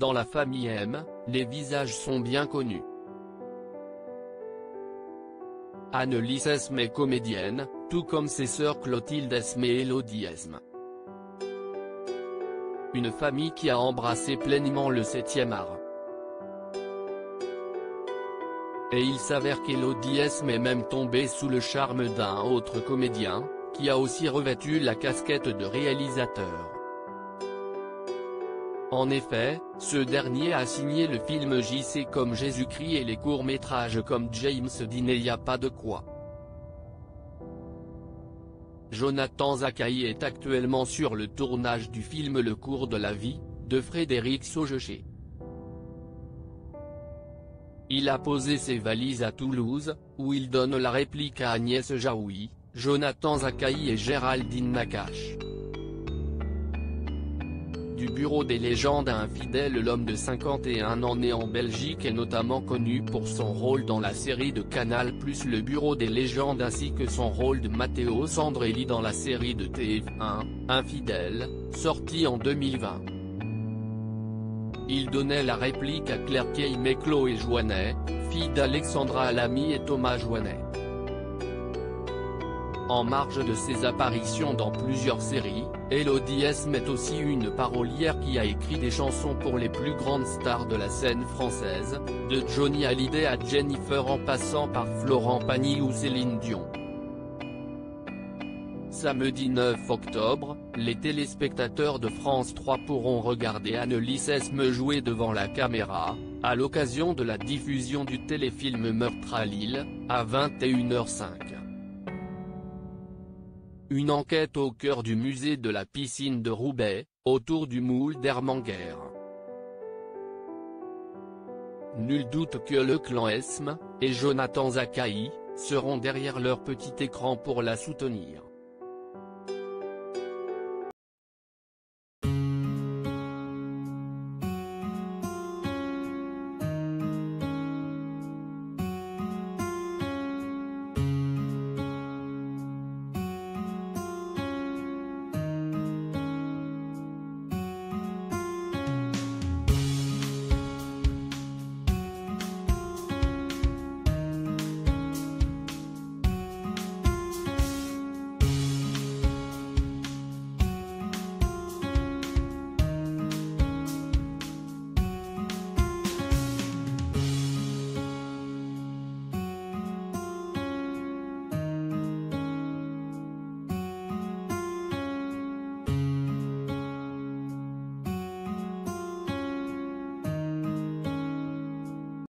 dans la famille M, les visages sont bien connus. Annelise Esme est comédienne, tout comme ses sœurs Clotilde Esme et Élodie Esme. Une famille qui a embrassé pleinement le 7e art. Et il s'avère qu'Élodie Esme est même tombée sous le charme d'un autre comédien, qui a aussi revêtu la casquette de réalisateur. En effet, ce dernier a signé le film J.C. comme Jésus-Christ et les courts-métrages comme James Dean et Y a pas de quoi. Jonathan Zakaï est actuellement sur le tournage du film Le cours de la vie, de Frédéric Saugecher. Il a posé ses valises à Toulouse, où il donne la réplique à Agnès Jaoui, Jonathan Zakaï et Géraldine Nakache. Du bureau des légendes à Infidèle, l'homme de 51 ans né en Belgique est notamment connu pour son rôle dans la série de Canal+, Le bureau des légendes, ainsi que son rôle de Matteo Sandrelli dans la série de TF1, Infidèle, sortie en 2020. Il donnait la réplique à Claire Keim et Chloé Joinet, fille d'Alexandra Alamy et Thomas Joinet. En marge de ses apparitions dans plusieurs séries, Élodie Esme est aussi une parolière qui a écrit des chansons pour les plus grandes stars de la scène française, de Johnny Hallyday à Jennifer en passant par Florent Pagny ou Céline Dion. Samedi 9 octobre, les téléspectateurs de France 3 pourront regarder Annelise Esme jouer devant la caméra, à l'occasion de la diffusion du téléfilm Meurtre à Lille, à 21h05. Une enquête au cœur du musée de la piscine de Roubaix, autour du moule d'Hermanguer. Nul doute que le clan Esme, et Jonathan Zakaï, seront derrière leur petit écran pour la soutenir.